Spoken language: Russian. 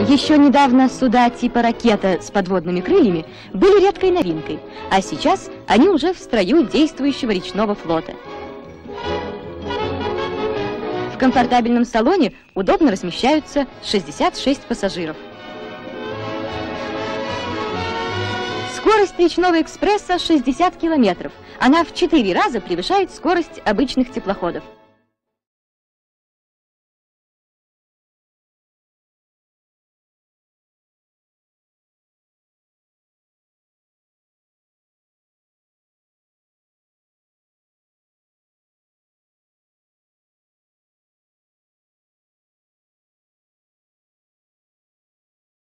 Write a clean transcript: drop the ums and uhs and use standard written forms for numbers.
Еще недавно суда типа ракета с подводными крыльями были редкой новинкой, а сейчас они уже в строю действующего речного флота. В комфортабельном салоне удобно размещаются 66 пассажиров. Скорость речного экспресса 60 километров. Она в 4 раза превышает скорость обычных теплоходов.